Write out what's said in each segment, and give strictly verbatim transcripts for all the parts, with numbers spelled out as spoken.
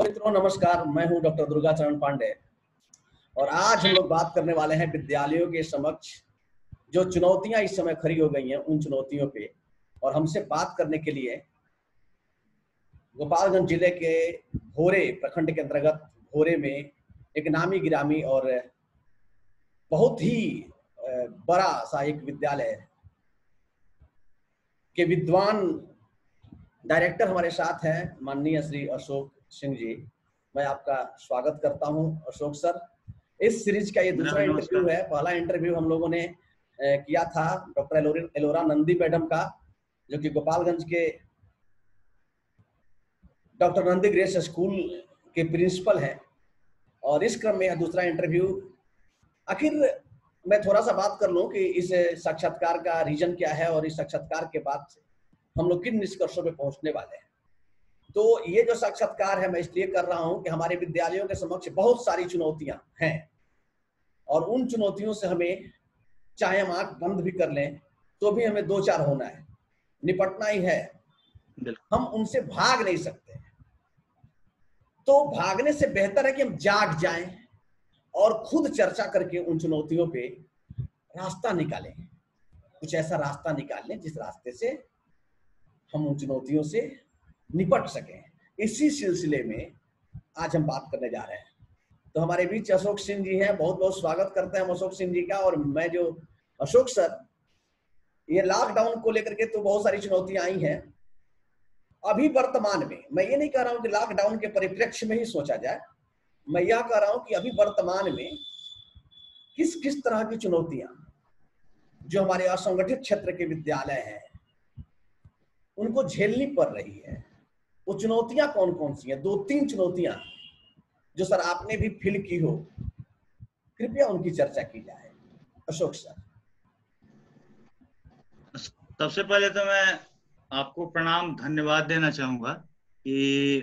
मित्रों नमस्कार, मैं हूं डॉक्टर दुर्गाचरण पांडे और आज हम लोग बात करने वाले हैं विद्यालयों के समक्ष जो चुनौतियां इस समय खड़ी हो गई हैं उन चुनौतियों पे। और हमसे बात करने के लिए गोपालगंज जिले के भोरे प्रखंड के अंतर्गत भोरे में एक नामी गिरामी और बहुत ही बड़ा सा एक विद्यालय के विद्वान डायरेक्टर हमारे साथ हैं माननीय श्री अशोक सिंह जी। मैं आपका स्वागत करता हूं अशोक सर। इस सीरीज का ये दूसरा इंटरव्यू है। पहला इंटरव्यू हम लोगों ने किया था डॉक्टर एलोरा नंदी मैडम का, जो कि गोपालगंज के डॉक्टर नंदी ग्रेस स्कूल के प्रिंसिपल हैं। और इस क्रम में यह दूसरा इंटरव्यू। आखिर मैं थोड़ा सा बात कर लूं कि इस साक्षात्कार का रीजन क्या है और इस साक्षात्कार के बाद हम लोग किन निष्कर्षों पे पहुंचने वाले हैं। तो ये जो साक्षात्कार है मैं इसलिए कर रहा हूं कि हमारे विद्यालयों के समक्ष बहुत सारी चुनौतियां हैं और उन चुनौतियों से हमें, चाहे हम आंख बंद भी कर लें तो भी हमें दो चार होना है, निपटना ही है। हम उनसे भाग नहीं सकते। तो भागने से बेहतर है कि हम जाग जाएं और खुद चर्चा करके उन चुनौतियों पे रास्ता निकालें, कुछ ऐसा रास्ता निकालें जिस रास्ते से हम उन चुनौतियों से निपट सकें। इसी सिलसिले में आज हम बात करने जा रहे हैं। तो हमारे बीच अशोक सिंह जी हैं, बहुत बहुत स्वागत करते हैं हम अशोक सिंह जी का। और मैं जो अशोक सर, ये लॉकडाउन को लेकर के तो बहुत सारी चुनौतियां आई हैं अभी वर्तमान में। मैं ये नहीं कह रहा हूं कि लॉकडाउन के परिप्रेक्ष्य में ही सोचा जाए, मैं यह कह रहा हूं कि अभी वर्तमान में किस किस तरह की चुनौतियां जो हमारे असंगठित क्षेत्र के विद्यालय हैं उनको झेलनी पड़ रही है। वो चुनौतियां कौन कौन सी हैं? दो तीन चुनौतियां जो सर आपने भी फील की हो, कृपया उनकी चर्चा की जाए। अशोक सर। सबसे पहले तो मैं आपको प्रणाम धन्यवाद देना चाहूंगा कि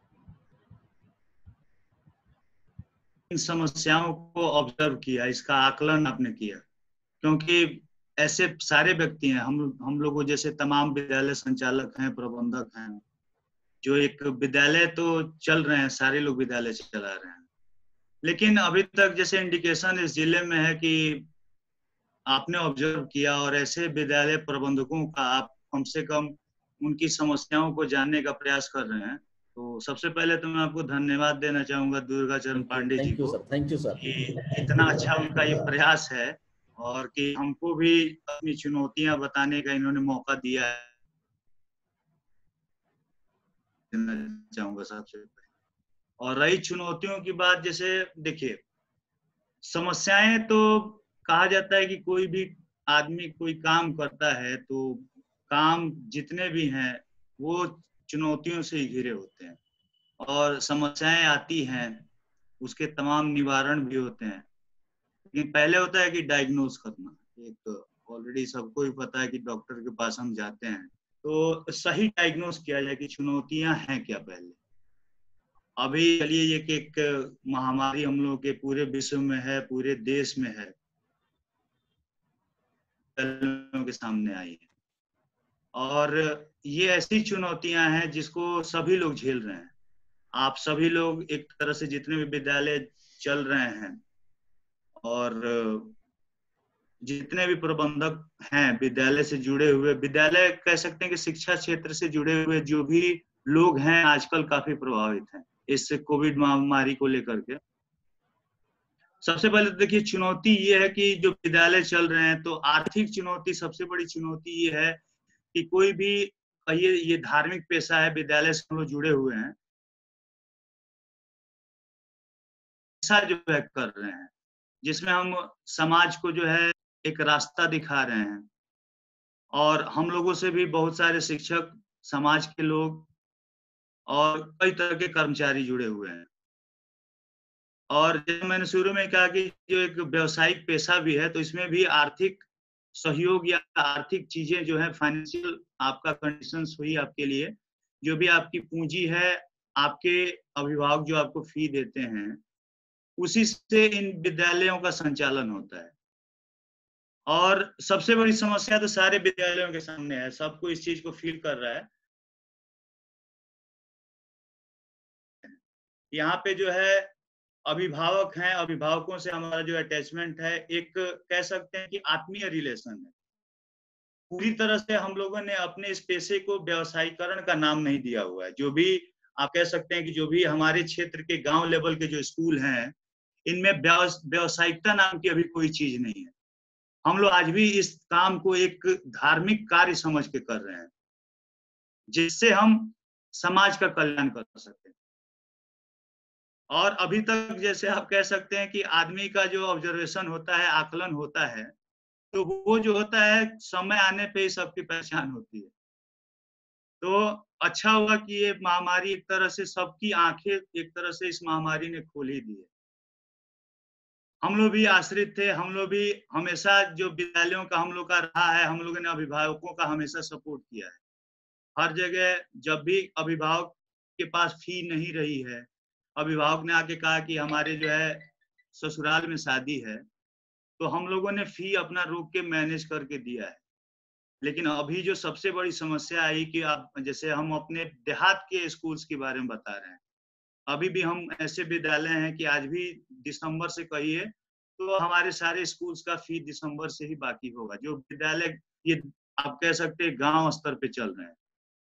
इन समस्याओं को ऑब्जर्व किया, इसका आकलन आपने किया, क्योंकि ऐसे सारे व्यक्ति हैं, हम हम लोगों जैसे तमाम विद्यालय संचालक हैं, प्रबंधक हैं, जो एक विद्यालय तो चल रहे हैं, सारे लोग विद्यालय चला रहे हैं, लेकिन अभी तक जैसे इंडिकेशन इस जिले में है कि आपने ऑब्जर्व किया और ऐसे विद्यालय प्रबंधकों का आप कम से कम उनकी समस्याओं को जानने का प्रयास कर रहे हैं। तो सबसे पहले तो मैं आपको धन्यवाद देना चाहूंगा दुर्गाचरण पांडे जी को। Thank you sir. कि इतना अच्छा उनका ये प्रयास है और कि हमको भी अपनी चुनौतियां बताने का इन्होंने मौका दिया है, चाहूंगा सबसे पहले। और रही चुनौतियों की बात, जैसे देखिए, समस्याएं तो कहा जाता है कि कोई भी आदमी कोई काम करता है तो काम जितने भी हैं वो चुनौतियों से ही घिरे होते हैं और समस्याएं आती हैं, उसके तमाम निवारण भी होते हैं। लेकिन पहले होता है कि डायग्नोज करना। एक ऑलरेडी सबको ही पता है कि डॉक्टर के पास हम जाते हैं तो सही डायग्नोज किया जाए कि चुनौतियां हैं क्या। पहले अभी चलिए ये कि एक महामारी हम लोग के पूरे विश्व में है, पूरे देश में है, के सामने आई है और ये ऐसी चुनौतियां हैं जिसको सभी लोग झेल रहे हैं। आप सभी लोग एक तरह से जितने भी विद्यालय चल रहे हैं और जितने भी प्रबंधक हैं विद्यालय से जुड़े हुए, विद्यालय कह सकते हैं कि शिक्षा क्षेत्र से जुड़े हुए जो भी लोग हैं आजकल काफी प्रभावित हैं इस कोविड महामारी को लेकर के। सबसे पहले तो देखिए, चुनौती ये है कि जो विद्यालय चल रहे हैं तो आर्थिक चुनौती, सबसे बड़ी चुनौती ये है कि कोई भी कहिए ये धार्मिक पेशा है, विद्यालय से हम लोग जुड़े हुए हैं, ऐसा जो है कर रहे हैं जिसमें हम समाज को जो है एक रास्ता दिखा रहे हैं। और हम लोगों से भी बहुत सारे शिक्षक, समाज के लोग और कई तरह के कर्मचारी जुड़े हुए हैं। और जैसे मैंने शुरू में कहा कि जो एक व्यावसायिक पेशा भी है तो इसमें भी आर्थिक सहयोग या आर्थिक चीजें जो है, फाइनेंशियल आपका कंडीशंस हुई आपके लिए, जो भी आपकी पूंजी है, आपके अभिभावक जो आपको फी देते हैं, उसी से इन विद्यालयों का संचालन होता है। और सबसे बड़ी समस्या तो सारे विद्यालयों के सामने है, सबको इस चीज को फील कर रहा है यहाँ पे जो है अभिभावक हैं, अभिभावकों से हमारा जो अटैचमेंट है, एक कह सकते हैं कि आत्मीय रिलेशन है। पूरी तरह से हम लोगों ने अपने इस पेशे को व्यवसायीकरण का नाम नहीं दिया हुआ है। जो भी आप कह सकते हैं कि जो भी हमारे क्षेत्र के गांव लेवल के जो स्कूल हैं, इनमें व्यावसायिकता नाम की अभी कोई चीज नहीं है। हम लोग आज भी इस काम को एक धार्मिक कार्य समझ के कर रहे हैं, जिससे हम समाज का कल्याण कर सकते हैं। और अभी तक जैसे आप कह सकते हैं कि आदमी का जो ऑब्जर्वेशन होता है, आकलन होता है, तो वो जो होता है समय आने पे ही सबकी पहचान होती है। तो अच्छा हुआ कि ये महामारी एक तरह से सबकी आंखें एक तरह से इस महामारी ने खोल ही दी है। हम लोग भी आश्रित थे, हम लोग भी हमेशा जो विद्यालयों का हम लोग का रहा है, हम लोगों ने अभिभावकों का हमेशा सपोर्ट किया है। हर जगह जब भी अभिभावक के पास फी नहीं रही है, अभिभावक ने आके कहा कि हमारे जो है ससुराल में शादी है, तो हम लोगों ने फी अपना रोक के मैनेज करके दिया है। लेकिन अभी जो सबसे बड़ी समस्या आई कि आप जैसे हम अपने देहात के स्कूल्स के बारे में बता रहे हैं। अभी भी हम ऐसे विद्यालय हैं कि आज भी दिसंबर से कहिए तो हमारे सारे स्कूल्स का फी दिसंबर से ही बाकी होगा। जो विद्यालय ये आप कह सकते हैं गांव स्तर पे चल रहे हैं।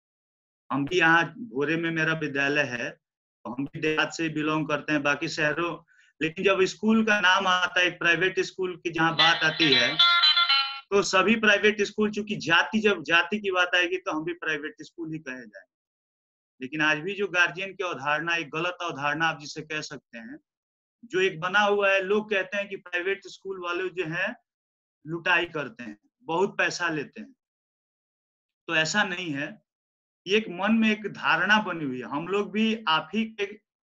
हम भी यहाँ भोरे में मेरा विद्यालय है, तो हम भी देहात से बिलोंग करते हैं, बाकी शहरों, लेकिन जब स्कूल का नाम आता है, एक प्राइवेट स्कूल की जहाँ बात आती है, तो सभी प्राइवेट स्कूल, चूंकि जाति जब जाति की बात आएगी तो हम भी प्राइवेट स्कूल ही कहे जाएंगे। लेकिन आज भी जो गार्जियन की अवधारणा, एक गलत अवधारणा आप जिसे कह सकते हैं, जो एक बना हुआ है, लोग कहते हैं कि प्राइवेट स्कूल वाले जो हैं लुटाई करते हैं, बहुत पैसा लेते हैं। तो ऐसा नहीं है, ये एक मन में एक धारणा बनी हुई है। हम लोग भी आप ही के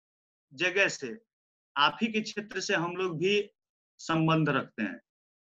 जगह से, आप ही के क्षेत्र से हम लोग भी संबंध रखते हैं।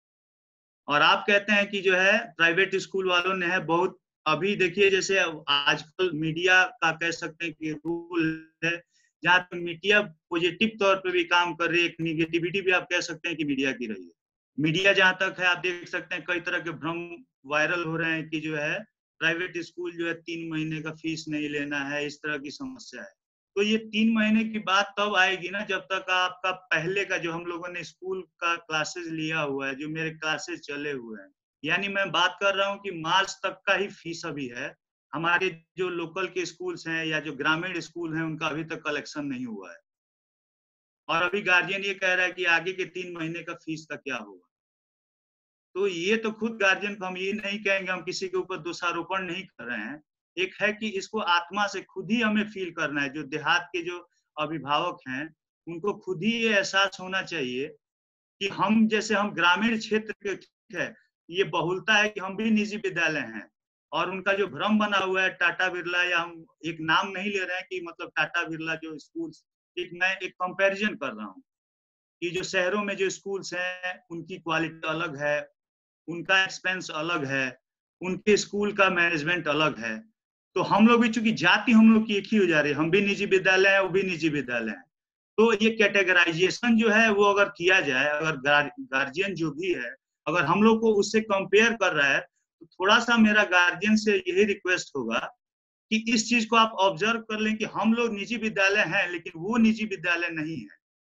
और आप कहते हैं कि जो है प्राइवेट स्कूल वालों ने है बहुत, अभी देखिए जैसे आजकल मीडिया का कह सकते हैं कि रूल है, जहाँ तक मीडिया पॉजिटिव तौर पे भी काम कर रही है, एक निगेटिविटी भी आप कह सकते हैं कि मीडिया की रही है। मीडिया जहाँ तक है, आप देख सकते हैं कई तरह के भ्रम वायरल हो रहे हैं कि जो है प्राइवेट स्कूल जो है तीन महीने का फीस नहीं लेना है, इस तरह की समस्या है। तो ये तीन महीने की बात तब आएगी ना जब तक आपका पहले का जो हम लोगों ने स्कूल का क्लासेस लिया हुआ है, जो मेरे क्लासेस चले हुए हैं, यानी मैं बात कर रहा हूँ कि मार्च तक का ही फीस अभी है। हमारे जो लोकल के स्कूल्स हैं या जो ग्रामीण स्कूल हैं, उनका अभी तक कलेक्शन नहीं हुआ है। और अभी गार्जियन ये कह रहा है कि आगे के तीन महीने का फीस का क्या होगा। तो ये तो खुद गार्जियन को हम ये नहीं कहेंगे, हम किसी के ऊपर दोषारोपण नहीं कर रहे हैं। एक है कि इसको आत्मा से खुद ही हमें फील करना है। जो देहात के जो अभिभावक हैं, उनको खुद ही ये एहसास होना चाहिए कि हम जैसे हम ग्रामीण क्षेत्र के, ठीक है, ये बहुलता है कि हम भी निजी विद्यालय हैं, और उनका जो भ्रम बना हुआ है टाटा बिरला, या हम एक नाम नहीं ले रहे हैं कि मतलब टाटा बिरला जो स्कूल, एक मैं एक कंपैरिजन कर रहा हूँ कि जो शहरों में जो स्कूल्स हैं उनकी क्वालिटी अलग है, उनका एक्सपेंस अलग है, उनके स्कूल का मैनेजमेंट अलग है। तो हम लोग भी, चूंकि जाति हम लोग की एक ही हो जा रही है, हम भी निजी विद्यालय है, वो भी निजी विद्यालय है, तो ये कैटेगराइजेशन जो है वो अगर किया जाए, अगर गार्जियन जो भी है अगर हम लोग को उससे कंपेयर कर रहा है, तो थोड़ा सा मेरा गार्जियन से यही रिक्वेस्ट होगा कि इस चीज को आप ऑब्जर्व कर लें कि हम लोग निजी विद्यालय हैं, लेकिन वो निजी विद्यालय नहीं है।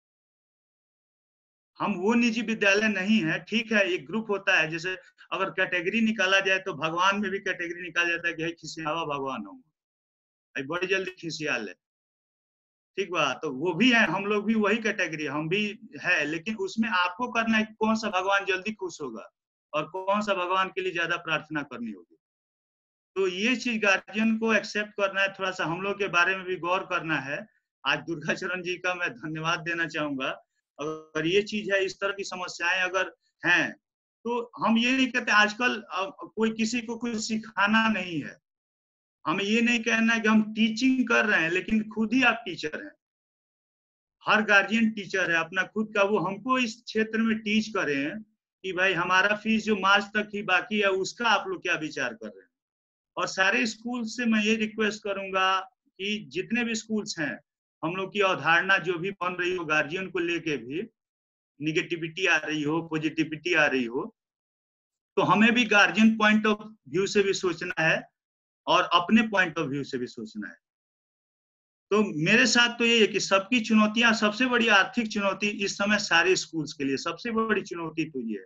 हम वो निजी विद्यालय नहीं है। ठीक है, एक ग्रुप होता है, जैसे अगर कैटेगरी निकाला जाए तो भगवान में भी कैटेगरी निकाला जाता है कि खिसियावा भगवान हो, बड़ी जल्दी खिसिया ले, ठीक बा, तो वो भी है, हम लोग भी वही कैटेगरी, हम भी है, लेकिन उसमें आपको करना है कि कौन सा भगवान जल्दी खुश होगा और कौन सा भगवान के लिए ज्यादा प्रार्थना करनी होगी। तो ये चीज गार्जियन को एक्सेप्ट करना है, थोड़ा सा हम लोग के बारे में भी गौर करना है। आज दुर्गाचरण जी का मैं धन्यवाद देना चाहूंगा। अगर ये चीज है, इस तरह की समस्याएं अगर हैं, तो हम ये नहीं कहते आजकल कोई किसी को कुछ सिखाना नहीं है। हमें ये नहीं कहना है कि हम टीचिंग कर रहे हैं, लेकिन खुद ही आप टीचर हैं। हर गार्जियन टीचर है अपना खुद का। वो हमको इस क्षेत्र में टीच करें कि भाई हमारा फीस जो मार्च तक ही बाकी है, उसका आप लोग क्या विचार कर रहे हैं। और सारे स्कूल से मैं ये रिक्वेस्ट करूंगा कि जितने भी स्कूल्स हैं, हम लोग की अवधारणा जो भी बन रही हो, गार्जियन को लेके भी निगेटिविटी आ रही हो, पॉजिटिविटी आ रही हो, तो हमें भी गार्जियन पॉइंट ऑफ व्यू से भी सोचना है और अपने पॉइंट ऑफ व्यू से भी सोचना है। तो मेरे साथ तो ये है कि सबकी चुनौतियां, सबसे बड़ी आर्थिक चुनौती इस समय सारे स्कूल्स के लिए सबसे बड़ी चुनौती तो ये है।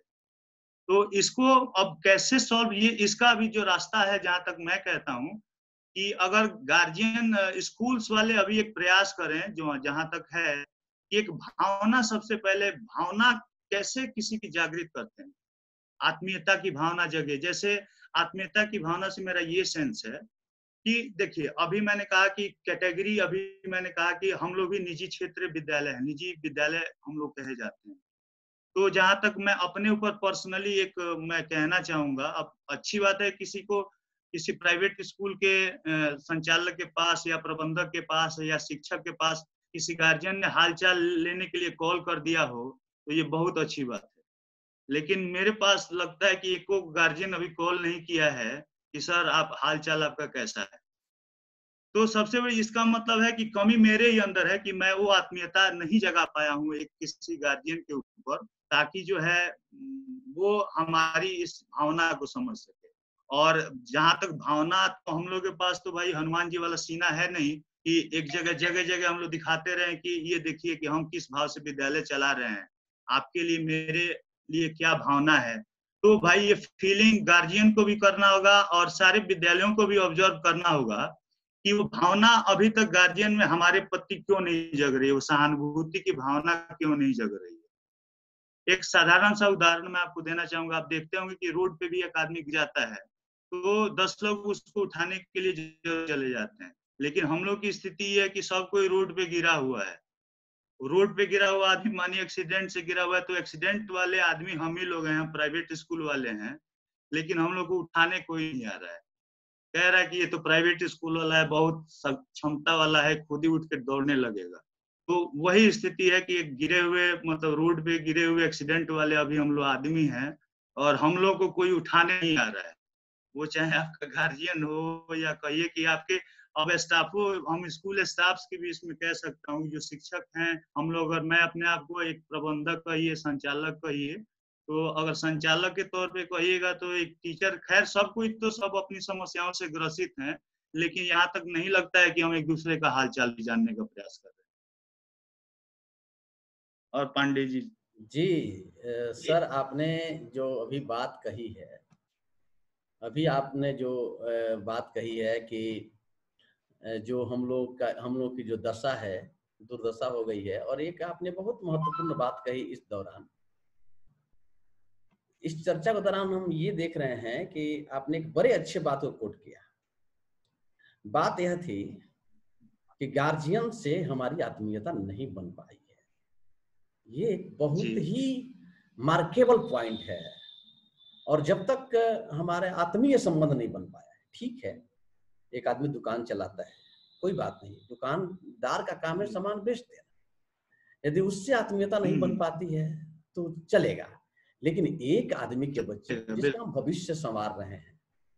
तो इसको अब कैसे सॉल्व, ये इसका भी जो रास्ता है, जहां तक मैं कहता हूँ कि अगर गार्जियन, स्कूल्स वाले अभी एक प्रयास करें, जो जहां तक है, एक भावना, सबसे पहले भावना कैसे किसी की जागृत करते हैं, आत्मीयता की भावना जगे। जैसे आत्मीयता की भावना से मेरा ये सेंस है कि देखिए, अभी मैंने कहा कि कैटेगरी, अभी मैंने कहा कि हम लोग भी निजी क्षेत्र विद्यालय है, निजी विद्यालय हम लोग कहे जाते हैं। तो जहां तक मैं अपने ऊपर पर्सनली एक मैं कहना चाहूंगा, अब अच्छी बात है किसी को किसी प्राइवेट स्कूल के संचालक के पास या प्रबंधक के पास या शिक्षक के पास किसी गार्जियन ने हालचाल लेने के लिए कॉल कर दिया हो, तो ये बहुत अच्छी बात है। लेकिन मेरे पास लगता है कि एको गार्जियन अभी कॉल नहीं किया है कि सर आप हालचाल आपका कैसा है। तो सबसे बड़ी इसका मतलब है कि कमी मेरे ही अंदर है कि मैं वो आत्मीयता नहीं जगा पाया हूँ एक किसी गार्जियन के ऊपर, ताकि जो है वो हमारी इस भावना को समझ सके। और जहां तक भावना, तो हम लोग के पास तो भाई हनुमान जी वाला सीना है नहीं कि एक जगह जगह जगह हम लोग दिखाते रहे कि ये देखिए कि हम किस भाव से विद्यालय चला रहे हैं, आपके लिए मेरे लिए क्या भावना है। तो भाई ये फीलिंग गार्जियन को भी करना होगा और सारे विद्यालयों को भी ऑब्जर्व करना होगा कि वो भावना अभी तक गार्जियन में हमारे प्रति क्यों नहीं जग रही है, वो सहानुभूति की भावना क्यों नहीं जग रही है। एक साधारण सा उदाहरण मैं आपको देना चाहूंगा। आप देखते होंगे कि रोड पे भी एक आदमी गिर जाता है तो दस लोग उसको उठाने के लिए चले जाते हैं, लेकिन हम लोग की स्थिति ये है कि सब कोई रोड पे गिरा हुआ है। रोड पे गिरा हुआ आदमी मानिए एक्सीडेंट से गिरा हुआ है, तो एक्सीडेंट वाले आदमी हम ही लोग हैं, हम प्राइवेट स्कूल वाले हैं, लेकिन हम लोग को उठाने कोई नहीं आ रहा है। कह रहा है कि ये तो प्राइवेट स्कूल वाला है, बहुत क्षमता वाला है, खुद ही उठ के दौड़ने लगेगा। तो वही स्थिति है कि एक गिरे हुए, मतलब रोड पे गिरे हुए एक्सीडेंट वाले अभी हम लोग आदमी हैं और हम लोग को कोई उठाने नहीं आ रहा है। वो चाहे आपका गार्जियन हो या कहिए कि आपके अब स्टाफ हो, हम स्कूल स्टाफ की भी इसमें कह सकता हूँ, जो शिक्षक हैं हम लोग, अगर मैं अपने आप को एक प्रबंधक कहिए, संचालक कहिए, तो अगर संचालक के तौर पे कहिएगा तो एक टीचर, खैर सब कुछ तो सब अपनी समस्याओं से ग्रसित हैं, लेकिन यहाँ तक नहीं लगता है कि हम एक दूसरे का हालचाल भी जानने का प्रयास कर रहे हैं। और पांडे जी जी आ, सर, आपने जो अभी बात कही है, अभी आपने जो आ, बात कही है कि जो हम लोग का हम लोग की जो दशा है, दुर्दशा हो गई है, और एक आपने बहुत महत्वपूर्ण बात कही इस दौरान, इस चर्चा के दौरान हम ये देख रहे हैं कि आपने एक बड़े अच्छे बात को कोट किया। बात यह थी कि गार्जियन से हमारी आत्मीयता नहीं बन पाई है। ये एक बहुत ही मार्केबल पॉइंट है। और जब तक हमारे आत्मीय संबंध नहीं बन पाया है, ठीक है, एक आदमी दुकान चलाता है, कोई बात नहीं, दुकानदार का काम है सामान बेच देना, यदि उससे आत्मीयता नहीं बन पाती है तो चलेगा। लेकिन एक आदमी के बच्चे जिसका हम भविष्य संवार रहे हैं,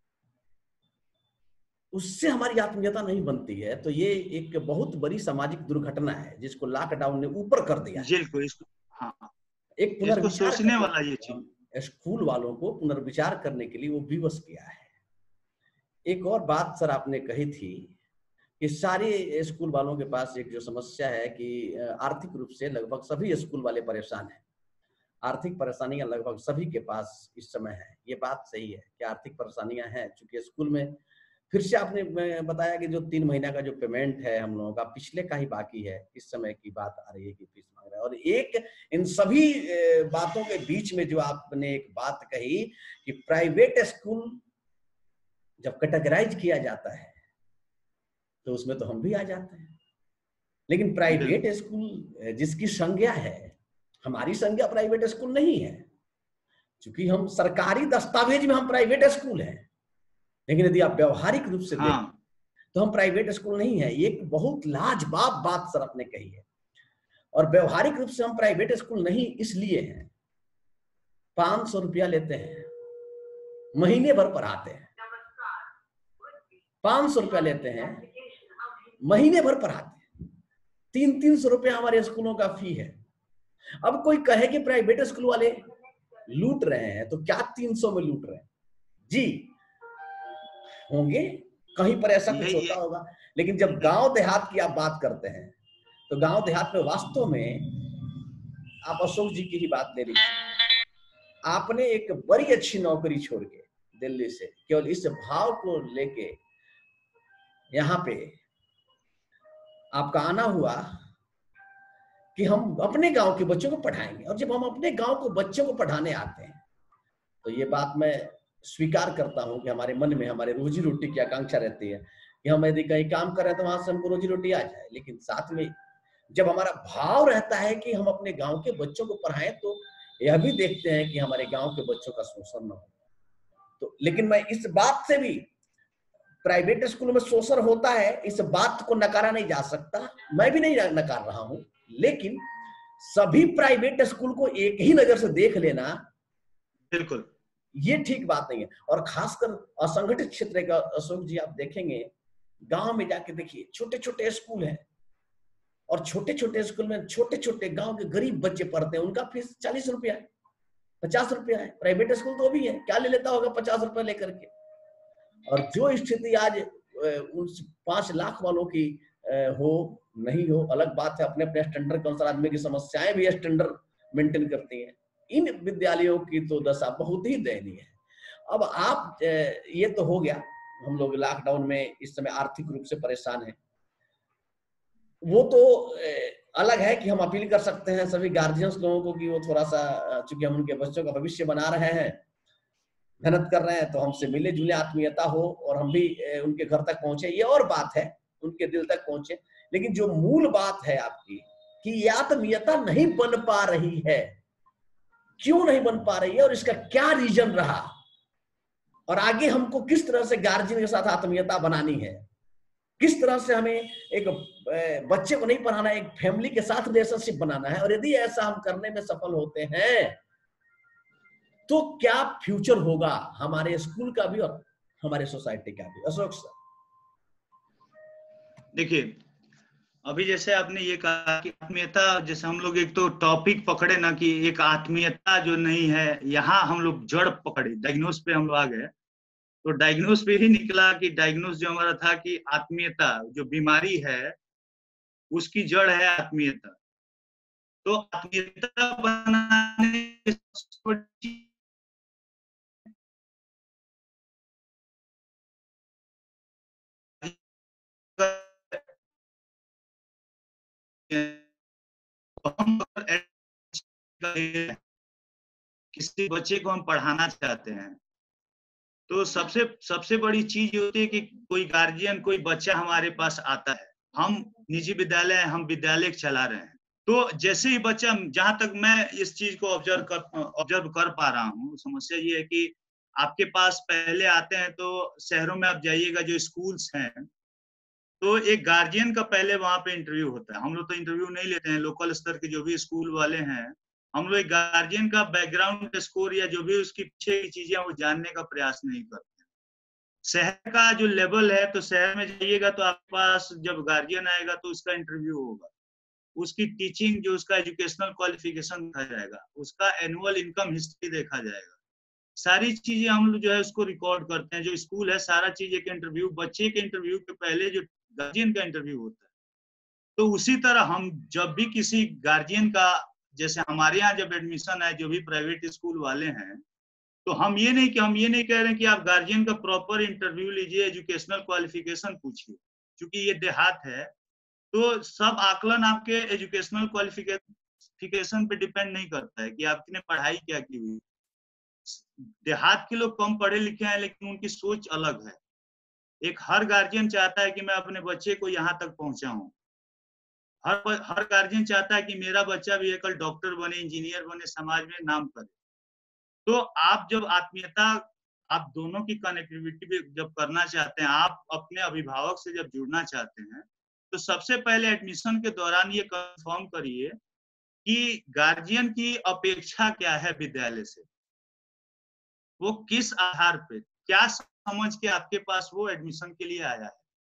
उससे हमारी आत्मीयता नहीं बनती है, तो ये एक बहुत बड़ी सामाजिक दुर्घटना है जिसको लॉकडाउन ने ऊपर कर दिया है। को इसको, हाँ, एक पुनर्विचार सोचने वाला ये चीज, स्कूल वालों को पुनर्विचार करने के लिए वो विवश किया है। एक और बात सर आपने कही थी कि सारे स्कूल वालों के पास एक जो समस्या है कि आर्थिक रूप से लगभग सभी स्कूल वाले परेशान हैं। आर्थिक परेशानियां लगभग सभी के पास इस समय है। ये बात सही है कि आर्थिक परेशानियां हैं, चूंकि स्कूल में फिर से आपने बताया कि जो तीन महीना का जो पेमेंट है हम लोगों का पिछले का ही बाकी है, इस समय की बात आ रही है कि फीस मांग रहा है। और एक इन सभी बातों के बीच में जो आपने एक बात कही कि प्राइवेट स्कूल जब कैटेगराइज किया जाता है तो उसमें तो हम भी आ जाते हैं, लेकिन प्राइवेट स्कूल जिसकी संज्ञा है, हमारी संज्ञा प्राइवेट स्कूल नहीं है, क्योंकि हम सरकारी दस्तावेज में हम प्राइवेट स्कूल हैं, लेकिन यदि आप व्यवहारिक रूप से देखें तो हम प्राइवेट स्कूल नहीं है। एक बहुत लाजवाब बात सर आपने कही है। और व्यवहारिक रूप से हम प्राइवेट स्कूल नहीं इसलिए हैं, पांच सौ रुपया लेते हैं, महीने भर पढ़ाते हैं, पांच सौ रुपया लेते हैं, महीने भर पढ़ाते हैं, तीन तीन सौ रुपया हमारे स्कूलों का फी है। अब कोई कहे कि प्राइवेट स्कूल वाले लूट रहे हैं, तो क्या तीन सौ में लूट रहे हैं? जी होंगे, कहीं पर ऐसा कुछ ये होता ये होगा, लेकिन जब गांव देहात की आप बात करते हैं तो गांव देहात में वास्तव में, आप अशोक जी की ही बात ले लीजिए, आपने एक बड़ी अच्छी नौकरी छोड़ के दिल्ली से केवल इस भाव को लेके यहाँ पे आपका आना हुआ कि हम अपने गांव के बच्चों को पढ़ाएंगे। और जब हम अपने गांव को बच्चों को पढ़ाने आते हैं तो ये बात मैं स्वीकार करता हूं कि हमारे मन में हमारे रोजी रोटी की आकांक्षा रहती है कि हम यदि कहीं काम कर रहे हैं तो वहां से हमको रोजी रोटी आ जाए, लेकिन साथ में जब हमारा भाव रहता है कि हम अपने गांव के बच्चों को पढ़ाएं तो यह भी देखते हैं कि हमारे गांव के बच्चों का शोषण न हो। तो लेकिन मैं इस बात से भी, प्राइवेट स्कूलों में शोषण होता है, इस बात को नकारा नहीं जा सकता, मैं भी नहीं नकार रहा हूं, लेकिन सभी प्राइवेट स्कूल को एक ही नजर से देख लेना बिल्कुल ये ठीक बात नहीं है। और खासकर असंगठित क्षेत्र का, अशोक जी आप देखेंगे गांव में जाके देखिए, छोटे छोटे स्कूल हैं और छोटे छोटे स्कूल में छोटे छोटे गांव के गरीब बच्चे पढ़ते हैं, उनका फीस चालीस रुपया है, पचास रुपया है। प्राइवेट स्कूल तो भी है, क्या ले लेता होगा पचास रुपया लेकर के। और जो स्थिति आज उन पांच लाख वालों की हो नहीं हो अलग बात है, अपने अपने स्टैंडर्ड के अनुसार आदमी की समस्याएं भी स्टैंडर्ड मेंटेन करती हैं। इन विद्यालयों की तो दशा बहुत ही दयनीय है। अब आप, ये तो हो गया, हम लोग लॉकडाउन में इस समय आर्थिक रूप से परेशान हैं, वो तो अलग है कि हम अपील कर सकते हैं सभी गार्जियंस लोगों को कि वो थोड़ा सा, चूंकि हम उनके बच्चों का भविष्य बना रहे हैं, मेहनत कर रहे हैं, तो हमसे मिले जुले, आत्मीयता हो और हम भी उनके घर तक पहुंचे, ये और बात है, उनके दिल तक पहुंचे। लेकिन जो मूल बात है आपकी कि ये आत्मीयता नहीं बन पा रही है, क्यों नहीं बन पा रही है और इसका क्या रीजन रहा, और आगे हमको किस तरह से गार्जियन के साथ आत्मीयता बनानी है, किस तरह से हमें एक बच्चे को नहीं पढ़ाना, एक फैमिली के साथ रिलेशनशिप बनाना है। और यदि ऐसा हम करने में सफल होते हैं तो क्या फ्यूचर होगा हमारे स्कूल का भी और हमारे सोसाइटी का भी। अशोक सर, देखिए, अभी जैसे आपने ये कहा कि आत्मीयता, जैसे हम लोग एक तो टॉपिक पकड़े ना कि एक आत्मीयता जो नहीं है, यहाँ हम लोग जड़ पकड़े, डायग्नोस पे हम लोग आ गए। तो डायग्नोस पे ही निकला कि डायग्नोस जो हमारा था कि आत्मीयता जो बीमारी है उसकी जड़ है आत्मीयता। तो आत्मीयता बनाने की सबसे बड़ी किसी बच्चे को हम पढ़ाना चाहते हैं तो सबसे सबसे बड़ी चीज होती है कि कोई गार्जियन, कोई बच्चा हमारे पास आता है, हम निजी विद्यालय है, हम विद्यालय चला रहे हैं, तो जैसे ही बच्चा, जहां तक मैं इस चीज को ऑब्जर्व कर ऑब्जर्व कर पा रहा हूँ, समस्या ये है कि आपके पास पहले आते हैं तो शहरों में आप जाइएगा जो स्कूल्स हैं, तो एक गार्जियन का पहले वहां पे इंटरव्यू होता है। हम लोग तो इंटरव्यू नहीं लेते हैं, लोकल स्तर के जो भी स्कूल वाले हैं, हम लोग एक गार्जियन का बैकग्राउंड स्कोर या जो भी उसकी पीछे की चीजें वो जानने का प्रयास नहीं करते। शहर का जो लेवल है, तो शहर में जाइएगा तो आपके पास जब गार्जियन आएगा तो उसका इंटरव्यू होगा, उसकी टीचिंग, जो उसका एजुकेशनल क्वालिफिकेशन देखा जाएगा, उसका एनुअल इनकम हिस्ट्री देखा जाएगा, सारी चीजें हम लोग जो है उसको रिकॉर्ड करते हैं। जो स्कूल है सारा चीज एक इंटरव्यू, बच्चे के इंटरव्यू के पहले जो गार्जियन का इंटरव्यू होता है, तो उसी तरह हम जब भी किसी गार्जियन का, जैसे हमारे यहाँ जब एडमिशन है जो भी प्राइवेट स्कूल वाले हैं, तो हम ये नहीं कि हम ये नहीं कह रहे हैं कि आप गार्जियन का प्रॉपर इंटरव्यू लीजिए, एजुकेशनल क्वालिफिकेशन पूछिए, क्योंकि ये देहात है तो सब आकलन आपके एजुकेशनल क्वालिफिकेशन पे डिपेंड नहीं करता है कि आपने पढ़ाई क्या की हुई। देहात के लोग कम पढ़े लिखे हैं लेकिन उनकी सोच अलग है। एक हर गार्जियन चाहता है कि मैं अपने बच्चे को यहाँ तक पहुंचाऊं, हर हर गार्जियन चाहता है कि मेरा बच्चा भी कल डॉक्टर बने, इंजीनियर बने, समाज में नाम करे। तो आप जब आत्मीयता, आप दोनों की कनेक्टिविटी भी जब करना चाहते हैं, आप अपने अभिभावक से जब जुड़ना चाहते हैं, तो सबसे पहले एडमिशन के दौरान ये कंफर्म करिए कि गार्जियन की अपेक्षा क्या है विद्यालय से, वो किस आधार पे, क्या समझ के आपके पास वो एडमिशन के लिए आया है।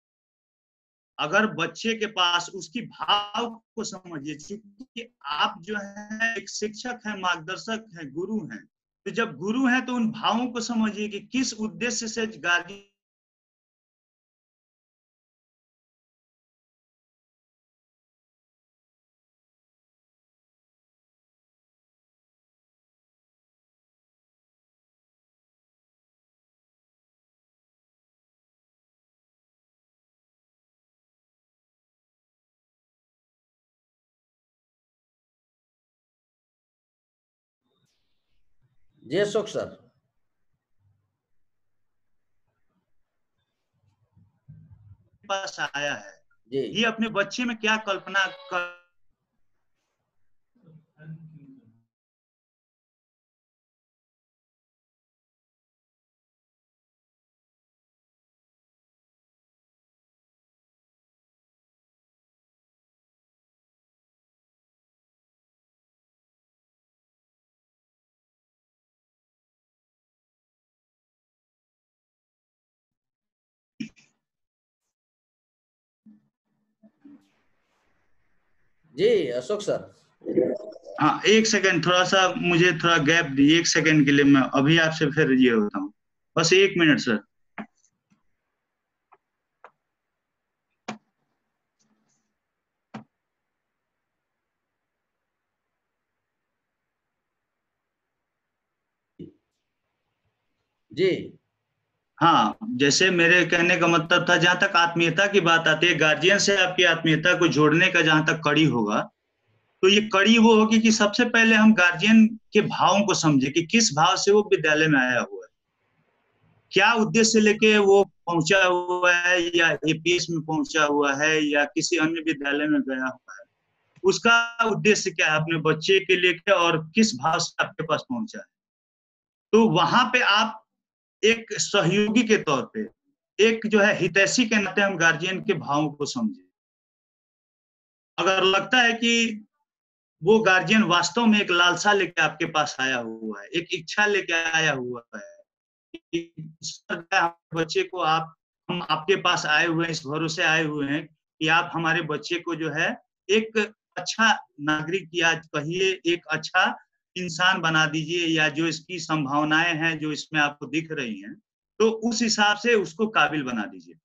अगर बच्चे के पास उसकी भाव को समझिए, क्योंकि आप जो है एक शिक्षक है, मार्गदर्शक है, गुरु हैं, तो जब गुरु हैं तो उन भावों को समझिए कि किस उद्देश्य से गार्जियन जी अशोक सर। पास आया है, जी ये अपने बच्चे में क्या कल्पना कर जी अशोक सर। हाँ एक सेकंड, थोड़ा सा मुझे थोड़ा गैप दी, एक सेकंड के लिए मैं अभी आपसे फिर ये होता हूँ, बस एक मिनट सर। जी हाँ, जैसे मेरे कहने का मतलब था, जहां तक आत्मीयता की बात आती है, गार्जियन से आपकी आत्मीयता को जोड़ने का जहां तक कड़ी होगा, तो ये कड़ी वो होगी कि सबसे पहले हम गार्जियन के भावों को समझे कि किस भाव से वो विद्यालय में आया हुआ है, क्या उद्देश्य लेके वो पहुंचा हुआ है, या एपीएस में पहुंचा हुआ है या किसी अन्य विद्यालय में गया हुआ है, उसका उद्देश्य क्या है अपने बच्चे के लिए, और किस भाव से आपके पास पहुंचा है। तो वहां पे आप एक सहयोगी के तौर पे, एक जो है हितैषी के नाते हम गार्जियन के भावों को समझे। अगर लगता है कि वो गार्जियन वास्तव में एक लालसा लेके आपके पास आया हुआ है, एक इच्छा लेके आया हुआ है कि बच्चे को आप, हम आपके पास आए हुए हैं, इस भरोसे आए हुए हैं कि आप हमारे बच्चे को जो है एक अच्छा नागरिक, या कहिए एक अच्छा इंसान बना दीजिए, या जो इसकी संभावनाएं हैं जो इसमें आपको दिख रही हैं, तो उस हिसाब से उसको काबिल बना दीजिए।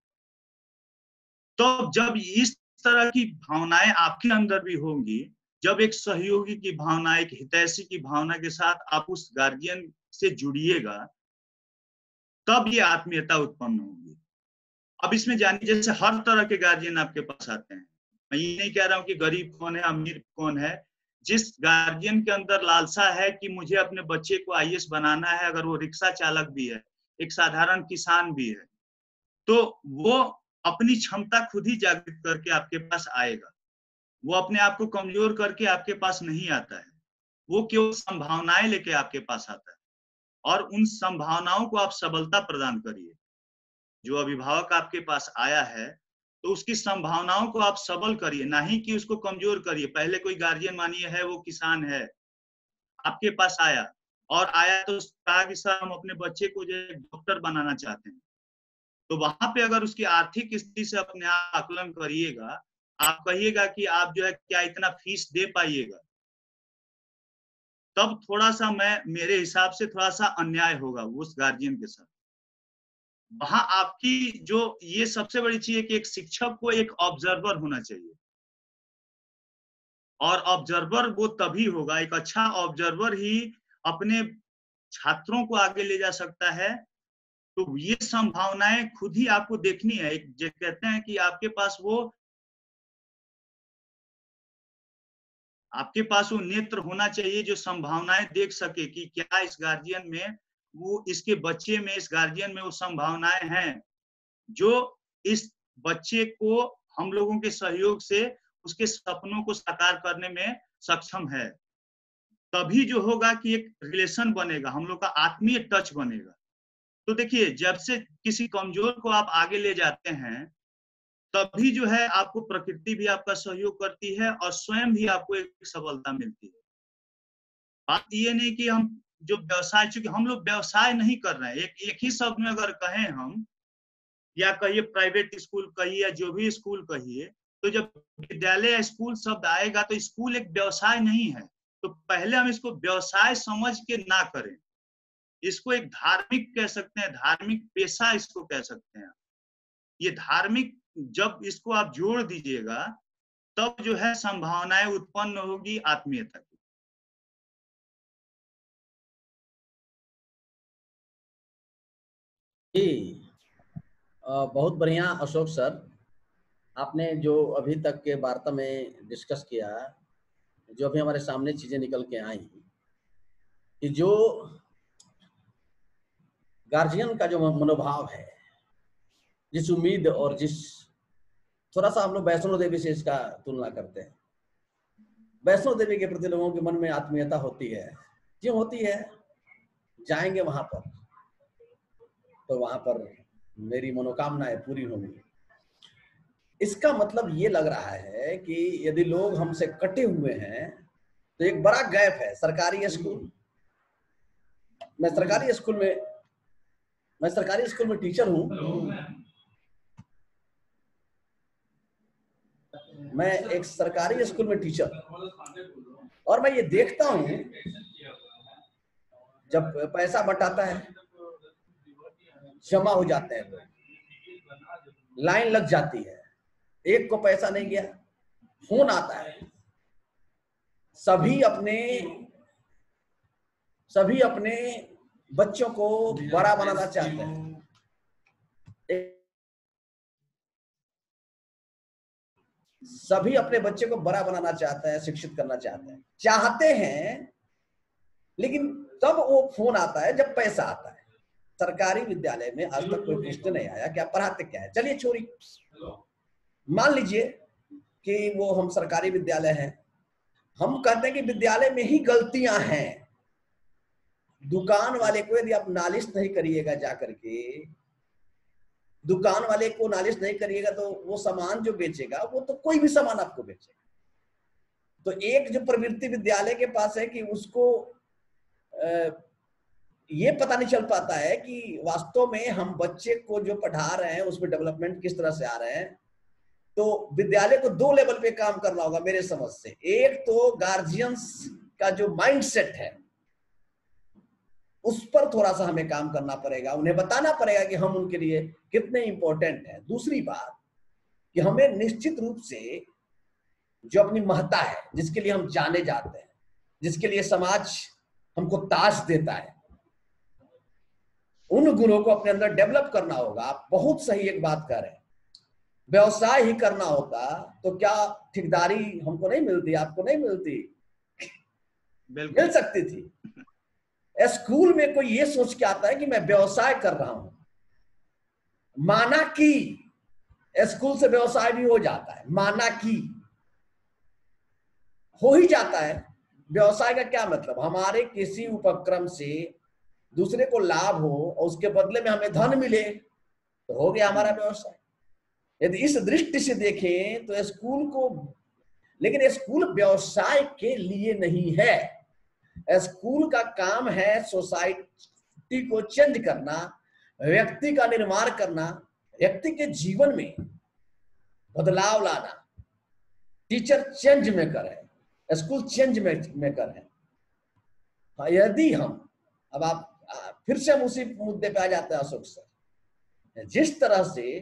तो जब इस तरह की भावनाएं आपके अंदर भी होंगी, जब एक सहयोगी की भावना, एक हितैषी की भावना के साथ आप उस गार्जियन से जुड़िएगा, तब ये आत्मीयता उत्पन्न होगी। अब इसमें जानिए, जैसे हर तरह के गार्जियन आपके पास आते हैं, मैं ये नहीं कह रहा हूं कि गरीब कौन है अमीर कौन है, जिस गार्जियन के अंदर लालसा है कि मुझे अपने बच्चे को आईएएस बनाना है, अगर वो रिक्शा चालक भी है, एक साधारण किसान भी है, तो वो अपनी क्षमता खुद ही जागृत करके आपके पास आएगा। वो अपने आप को कमजोर करके आपके पास नहीं आता है, वो केवल संभावनाएं लेके आपके पास आता है, और उन संभावनाओं को आप सबलता प्रदान करिए। जो अभिभावक आपके पास आया है, तो उसकी संभावनाओं को आप सबल करिए, ना ही कि उसको कमजोर करिए। पहले कोई गार्जियन मानिए है, वो किसान है, आपके पास आया, और आया तो कहा कि सर हम अपने बच्चे को जो है डॉक्टर बनाना चाहते हैं, तो वहां पे अगर उसकी आर्थिक स्थिति से अपने आप आकलन करिएगा, आप कहिएगा कि आप जो है क्या इतना फीस दे पाइएगा, तब थोड़ा सा, मैं मेरे हिसाब से थोड़ा सा अन्याय होगा उस गार्जियन के साथ। वहां आपकी जो, ये सबसे बड़ी चीज है कि एक शिक्षक को एक ऑब्जर्वर होना चाहिए, और ऑब्जर्वर वो तभी होगा, एक अच्छा ऑब्जर्वर ही अपने छात्रों को आगे ले जा सकता है। तो ये संभावनाएं खुद ही आपको देखनी है। एक जो कहते हैं कि आपके पास वो आपके पास वो नेत्र होना चाहिए जो संभावनाएं देख सके कि क्या इस गार्जियन में, वो इसके बच्चे में, इस गार्जियन में वो संभावनाएं हैं जो इस बच्चे को हम लोगों के सहयोग से उसके सपनों को साकार करने में सक्षम है। तभी जो होगा कि एक रिलेशन बनेगा, हम लोग का आत्मीय टच बनेगा। तो देखिए, जब से किसी कमजोर को आप आगे ले जाते हैं, तभी जो है आपको प्रकृति भी आपका सहयोग करती है, और स्वयं भी आपको एक सफलता मिलती है। बात ये नहीं कि हम जो व्यवसाय, चूंकि हम लोग व्यवसाय नहीं कर रहे हैं, एक एक ही शब्द में अगर कहें हम, या कहिए प्राइवेट स्कूल कहिए या जो भी स्कूल कहिए, तो जब विद्यालय या स्कूल शब्द आएगा तो स्कूल एक व्यवसाय नहीं है। तो पहले हम इसको व्यवसाय समझ के ना करें, इसको एक धार्मिक कह सकते हैं, धार्मिक पेशा इसको कह सकते हैं। ये धार्मिक, जब इसको आप जोड़ दीजिएगा, तब जो है संभावनाएं उत्पन्न होगी आत्मीयता की। जी बहुत बढ़िया अशोक सर, आपने जो अभी तक के वार्ता में डिस्कस किया, जो अभी हमारे सामने चीजें निकल के आई कि जो गार्जियन का जो मनोभाव है, जिस उम्मीद और जिस, थोड़ा सा हम लोग वैष्णो देवी से इसका तुलना करते हैं। वैष्णो देवी के प्रति लोगों के मन में आत्मीयता होती है, क्यों होती है? जाएंगे वहां पर तो वहां पर मेरी मनोकामनाएं पूरी होंगी। इसका मतलब ये लग रहा है कि यदि लोग हमसे कटे हुए हैं तो एक बड़ा गैप है। सरकारी स्कूल, मैं सरकारी स्कूल में मैं सरकारी स्कूल में टीचर हूं। मैं एक सरकारी स्कूल में टीचर, और मैं ये देखता हूं जब पैसा बंटाता है, जमा हो जाते हैं लोग, लाइन लग जाती है, एक को पैसा नहीं गया, फोन आता है, सभी अपने सभी अपने बच्चों को बड़ा बनाना चाहते हैं। सभी अपने बच्चे को बड़ा बनाना चाहते हैं, शिक्षित करना चाहते हैं, चाहते हैं, लेकिन तब वो फोन आता है जब पैसा आता है। सरकारी विद्यालय में आज तक कोई प्रश्न नहीं आया कि आप पढ़ाते क्या है। चलिए छोरी, मान लीजिए कि वो हम सरकारी विद्यालय हैं, हम कहते हैं कि विद्यालय में ही गलतियां हैं। दुकान वाले को यदि आप नालिश नहीं करिएगा, जाकर के दुकान वाले को नालिश नहीं करिएगा तो वो सामान जो बेचेगा वो तो कोई भी सामान आपको बेचेगा। तो एक जो प्रवृत्ति विद्यालय के पास है कि उसको आ, ये पता नहीं चल पाता है कि वास्तव में हम बच्चे को जो पढ़ा रहे हैं उसमें डेवलपमेंट किस तरह से आ रहे हैं। तो विद्यालय को दो लेवल पे काम करना होगा मेरे समझ से। एक तो गार्जियंस का जो माइंडसेट है उस पर थोड़ा सा हमें काम करना पड़ेगा, उन्हें बताना पड़ेगा कि हम उनके लिए कितने इंपॉर्टेंट हैं। दूसरी बात कि हमें निश्चित रूप से जो अपनी महत्ता है, जिसके लिए हम जाने जाते हैं, जिसके लिए समाज हमको ताज देता है, उन गुणों को अपने अंदर डेवलप करना होगा। आप बहुत सही एक बात कर रहे हैं, व्यवसाय ही करना होता तो क्या ठेकेदारी हमको नहीं मिलती, आपको नहीं मिलती? मिल सकती थी। स्कूल में कोई ये सोच के आता है कि मैं व्यवसाय कर रहा हूं, माना कि स्कूल से व्यवसाय भी हो जाता है, माना कि हो ही जाता है। व्यवसाय का क्या मतलब? हमारे किसी उपक्रम से दूसरे को लाभ हो और उसके बदले में हमें धन मिले तो हो गया हमारा व्यवसाय। यदि इस दृष्टि से देखें तो स्कूल को, लेकिन स्कूल व्यवसाय के लिए नहीं है। स्कूल का काम है सोसाइटी को चेंज करना, व्यक्ति का निर्माण करना, व्यक्ति के जीवन में बदलाव लाना। टीचर चेंज मेकर है, स्कूल चेंज मेकर है। यदि हम, अब आप फिर से हम उसी मुद्दे पे आ जाते हैं अशोक सर, जिस तरह से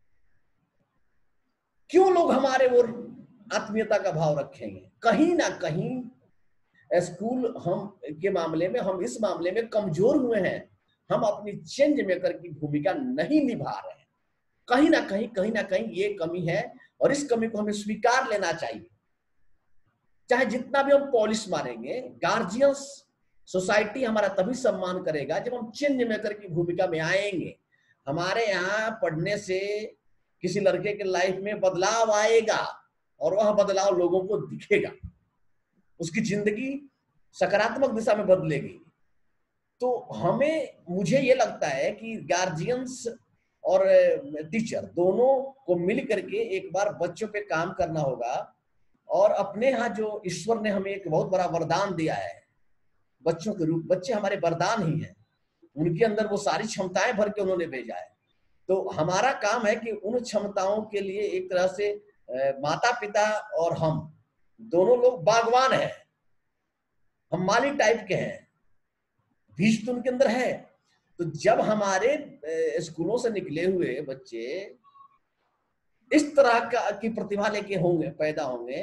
क्यों लोग हमारे वो आत्मीयता का भाव रखेंगे? कहीं ना कहीं स्कूल हम के मामले में, हम इस मामले में कमजोर हुए हैं। हम अपनी चेंज मेकर की भूमिका नहीं निभा रहे हैं। कहीं ना कहीं कहीं ना कहीं ये कमी है और इस कमी को हमें स्वीकार लेना चाहिए। चाहे जितना भी हम पॉलिश मारेंगे, गार्जियंस, सोसाइटी हमारा तभी सम्मान करेगा जब हम चेंज मेकर की भूमिका में आएंगे। हमारे यहाँ पढ़ने से किसी लड़के के लाइफ में बदलाव आएगा और वह बदलाव लोगों को दिखेगा, उसकी जिंदगी सकारात्मक दिशा में बदलेगी। तो हमें, मुझे ये लगता है कि गार्जियंस और टीचर दोनों को मिल करके एक बार बच्चों पे काम करना होगा। और अपने यहाँ जो ईश्वर ने हमें एक बहुत बड़ा वरदान दिया है बच्चों के रूप, बच्चे हमारे वरदान ही हैं, उनके अंदर वो सारी क्षमताएं भर के उन्होंने भेजा है। तो हमारा काम है कि उन क्षमताओं के लिए एक तरह से माता पिता और हम दोनों लोग बागवान हैं, हम माली टाइप के हैं, बीज तो उनके अंदर है। तो जब हमारे स्कूलों से निकले हुए बच्चे इस तरह का की प्रतिभा लेके होंगे, पैदा होंगे,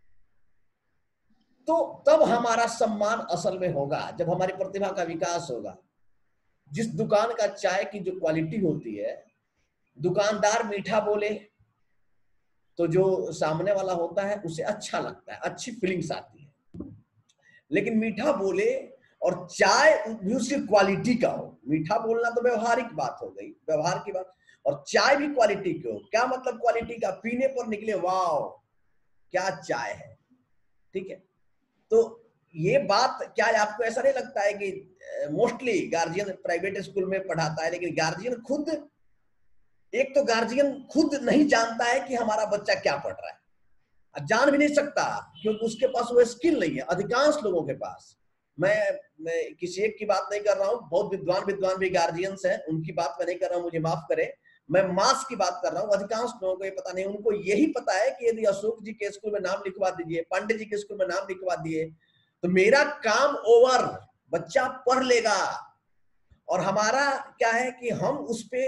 तो तब हमारा सम्मान असल में होगा, जब हमारी प्रतिभा का विकास होगा। जिस दुकान का चाय की जो क्वालिटी होती है, दुकानदार मीठा बोले तो जो सामने वाला होता है उसे अच्छा लगता है, अच्छी फीलिंग्स आती है। लेकिन मीठा बोले और चाय भी उसकी क्वालिटी का हो। मीठा बोलना तो व्यवहारिक बात हो गई, व्यवहार की बात, और चाय भी क्वालिटी की हो। क्या मतलब क्वालिटी का? पीने पर निकले वाओ क्या चाय है, ठीक है। तो ये बात क्या है, आपको ऐसा नहीं लगता है कि मोस्टली गार्जियन प्राइवेट स्कूल में पढ़ाता है, लेकिन गार्जियन खुद, एक तो गार्जियन खुद नहीं जानता है कि हमारा बच्चा क्या पढ़ रहा है, जान भी नहीं सकता क्योंकि उसके पास वो स्किल नहीं है, अधिकांश लोगों के पास। मैं, मैं किसी एक की बात नहीं कर रहा हूँ, बहुत विद्वान विद्वान भी गार्जियंस हैं, उनकी बात मैं नहीं कर रहा हूँ, मुझे माफ करें, मैं मास की बात कर रहा हूँ। अधिकांश लोगों को ये पता नहीं, उनको यही पता है कि यदि अशोक जी के स्कूल में नाम लिखवा दीजिए, पांडे जी के स्कूल में नाम लिखवा दिए तो मेरा काम ओवर, बच्चा पढ़ लेगा। और हमारा क्या है कि हम उस पे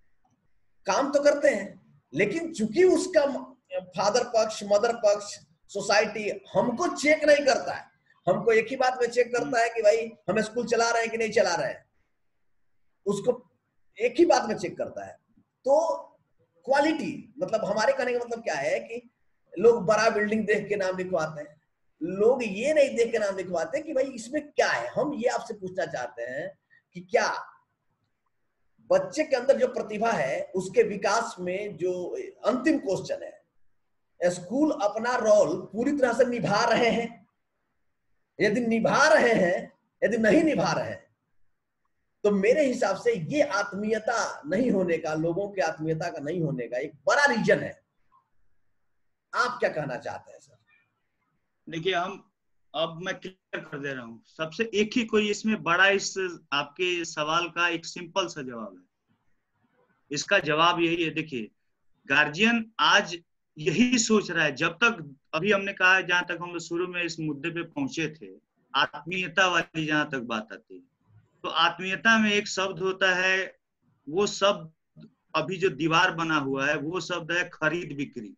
काम तो करते हैं, लेकिन चूंकि उसका फादर पक्ष, मदर पक्ष, सोसाइटी हमको चेक नहीं करता है। हमको एक ही बात में चेक करता है कि भाई हम स्कूल चला रहे हैं कि नहीं चला रहे हैं, उसको एक ही बात में चेक करता है। तो क्वालिटी, मतलब हमारे कहने का मतलब क्या है कि लोग बड़ा बिल्डिंग देख के नाम लिखवाते हैं, लोग ये नहीं देख के नाम लिखवाते कि भाई इसमें क्या है। हम ये आपसे पूछना चाहते हैं कि क्या बच्चे के अंदर जो प्रतिभा है उसके विकास में, जो अंतिम क्वेश्चन है, स्कूल अपना रोल पूरी तरह से निभा रहे हैं? यदि निभा रहे हैं, यदि नहीं निभा रहे हैं, तो मेरे हिसाब से ये आत्मीयता नहीं होने का, लोगों की आत्मीयता का नहीं होने का एक बड़ा रीजन है। आप क्या कहना चाहते हैं सर? देखिए, हम अब मैं क्लियर कर दे रहा हूं, सबसे एक ही कोई इसमें बड़ा, इस आपके सवाल का एक सिंपल सा जवाब है। इसका जवाब यही है, देखिए गार्जियन आज यही सोच रहा है, जब तक अभी हमने कहा, जहां तक हम लोग शुरू में इस मुद्दे पे पहुंचे थे, आत्मीयता वाली जहां तक बात आती है, तो आत्मीयता में एक शब्द होता है, वो शब्द अभी जो दीवार बना हुआ है वो शब्द है खरीद बिक्री।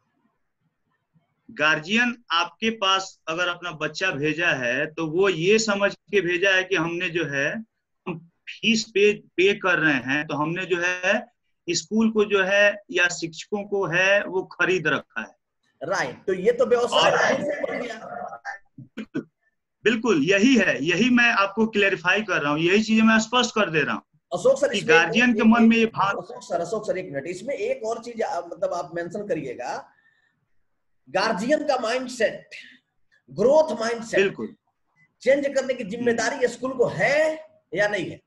गार्जियन आपके पास अगर अपना बच्चा भेजा है तो वो ये समझ के भेजा है कि हमने जो है, हम फीस पे पे कर रहे हैं, तो हमने जो है स्कूल को जो है या शिक्षकों को है वो खरीद रखा है। राइट, तो ये तो व्यवसाय बन गया। बिल्कुल, बिल्कुल यही है, यही मैं आपको क्लेरिफाई कर रहा हूँ, यही चीजें मैं स्पष्ट कर दे रहा हूँ। अशोक सर, कि गार्जियन के मन में ये भाव, अशोक सर अशोक सर एक मिनट, इसमें एक और चीज मतलब आप मेंशन करिएगा, गार्जियन का माइंडसेट, ग्रोथ माइंडसेट बिल्कुल चेंज करने की जिम्मेदारी स्कूल को है या नहीं है?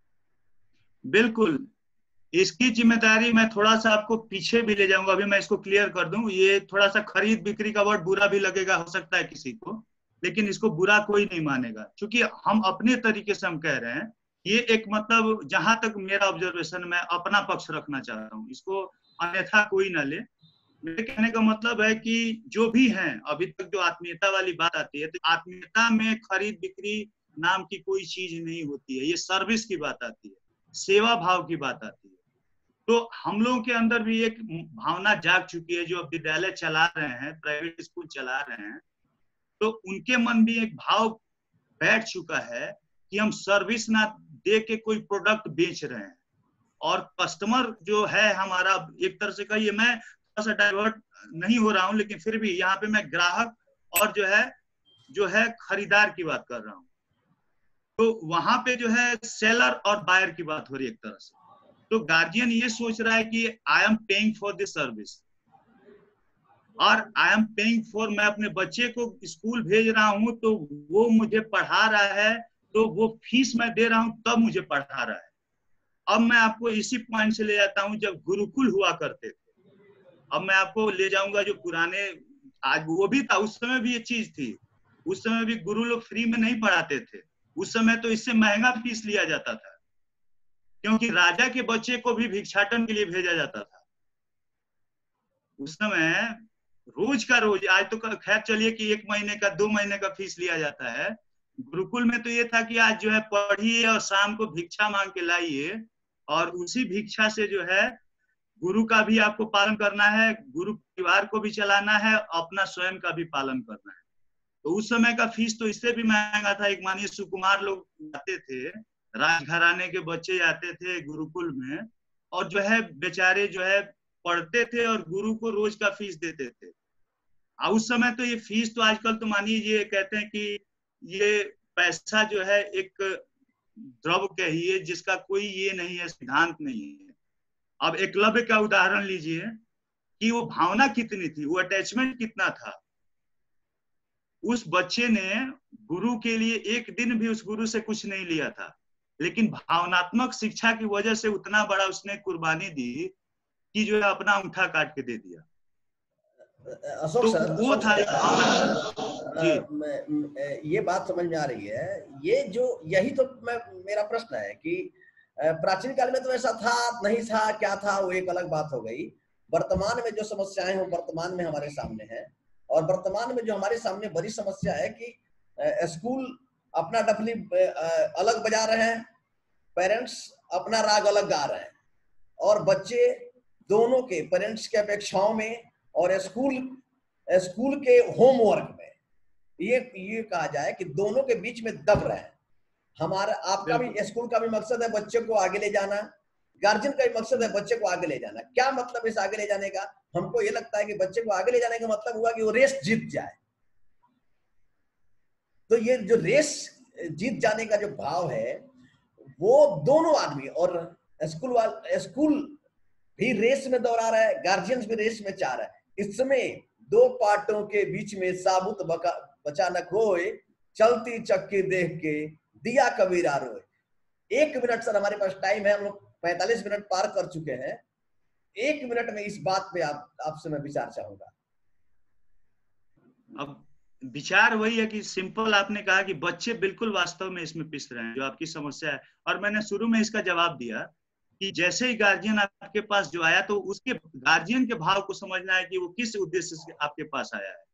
बिल्कुल, इसकी जिम्मेदारी मैं थोड़ा सा आपको पीछे भी ले जाऊंगा, अभी मैं इसको क्लियर कर दूं। ये थोड़ा सा खरीद बिक्री का वर्ड बुरा भी लगेगा, हो सकता है किसी को, लेकिन इसको बुरा कोई नहीं मानेगा, क्योंकि हम अपने तरीके से हम कह रहे हैं। ये एक मतलब, जहां तक मेरा ऑब्जर्वेशन, मैं अपना पक्ष रखना चाह रहा हूँ, इसको अन्यथा कोई ना ले। मेरे कहने का मतलब है कि जो भी हैं, अभी तक जो आत्मीयता वाली बात आती है, तो आत्मीयता में खरीद बिक्री नाम की कोई चीज नहीं होती है, ये सर्विस की बात आती है, सेवा भाव की बात आती है। तो हम लोगों के अंदर भी एक भावना जाग चुकी है, जो अब विद्यालय चला रहे हैं, प्राइवेट स्कूल चला रहे हैं, तो उनके मन भी एक भाव बैठ चुका है कि हम सर्विस ना दे के कोई प्रोडक्ट बेच रहे हैं। और कस्टमर जो है हमारा, एक तरह से कहिए, मैं थोड़ा सा डाइवर्ट नहीं हो रहा हूं, लेकिन फिर भी यहाँ पे मैं ग्राहक और जो है जो है खरीदार की बात कर रहा हूँ। तो वहां पे जो है सेलर और बायर की बात हो रही है एक तरह से। तो गार्जियन ये सोच रहा है कि I am paying for this service, और आई एम पेइंग फॉर, मैं अपने बच्चे को स्कूल भेज रहा हूं तो वो मुझे पढ़ा रहा है, तो वो फीस मैं दे रहा हूं तब मुझे पढ़ा रहा है। अब मैं आपको इसी पॉइंट से ले जाता हूं, जब गुरुकुल हुआ करते थे। अब मैं आपको ले जाऊंगा जो पुराने, आज वो भी था, उस समय भी ये चीज थी, उस समय भी गुरु लोग फ्री में नहीं पढ़ाते थे, उस समय तो इससे महंगा फीस लिया जाता था, क्योंकि राजा के बच्चे को भी भिक्षाटन के लिए भेजा जाता था उस समय, रोज का रोज। आज तो खैर चलिए कि एक महीने का, दो महीने का फीस लिया जाता है। गुरुकुल में तो ये था कि आज जो है पढ़िए और शाम को भिक्षा मांग के लाइए, और उसी भिक्षा से जो है गुरु का भी आपको पालन करना है, गुरु परिवार को भी चलाना है, अपना स्वयं का भी पालन करना है। तो उस समय का फीस तो इससे भी महंगा था। एक मानिए सुकुमार लोग जाते थे, राजघराने के बच्चे जाते थे गुरुकुल में, और जो है बेचारे जो है पढ़ते थे और गुरु को रोज का फीस देते थे। उस समय तो ये फीस तो, आजकल तो मानिए ये कहते हैं कि ये पैसा जो है एक द्रव कहिए जिसका कोई ये नहीं है, सिद्धांत नहीं है। अब एकलव्य का उदाहरण लीजिए कि वो भावना कितनी थी, वो अटैचमेंट कितना था। उस बच्चे ने गुरु के लिए एक दिन भी उस गुरु से कुछ नहीं लिया था, लेकिन भावनात्मक शिक्षा की वजह से उतना बड़ा उसने कुर्बानी दी कि जो है अपना अंगूठा काट के दे दिया। अशोक तो सर, वो अशोक था सर, भावना। जी, आ, ये बात समझ में आ रही है। ये जो यही तो मैं मेरा प्रश्न है कि प्राचीन काल में तो ऐसा था नहीं था, क्या था वो एक अलग बात हो गई। वर्तमान में जो समस्याएं हैं वर्तमान में हमारे सामने है, और वर्तमान में जो हमारे सामने बड़ी समस्या है कि स्कूल अपना डफली अलग बजा रहे हैं, पेरेंट्स अपना राग अलग गा रहे हैं, और बच्चे दोनों के पेरेंट्स के अपेक्षाओं में और स्कूल स्कूल के होमवर्क में ये ये कहा जाए कि दोनों के बीच में दब रहे हैं। हमारा आपका भी स्कूल का भी मकसद है बच्चे को आगे ले जाना, गार्जियन का भी मकसद है बच्चे को आगे ले जाना। क्या मतलब इस आगे ले जाने का? हमको ये लगता है कि बच्चे को आगे ले जाने का मतलब हुआ कि वो रेस जीत जाए। तो ये जो रेस जीत जाने का जो भाव है वो दोनों आदमी, और स्कूल वाल स्कूल भी रेस में दौड़ा रहा है, गार्जियंस भी रेस में चाह रहा है। इसमें दो पार्टों के बीच में साबुत बचा न खोए, चलती चक्की देख के दिया कबीरा रोए। एक मिनट सर हमारे पास टाइम है, हम लोग पैंतालीस मिनट पार कर चुके हैं। एक मिनट में इस बात पे आप आपसे मैं विचार चाहूंगा। अब विचार वही है कि सिंपल आपने कहा कि बच्चे बिल्कुल वास्तव में इसमें पिस रहे हैं, जो आपकी समस्या है। और मैंने शुरू में इसका जवाब दिया कि जैसे ही गार्जियन आपके पास जो आया तो उसके गार्जियन के भाव को समझना है कि वो किस उद्देश्य से आपके पास आया है।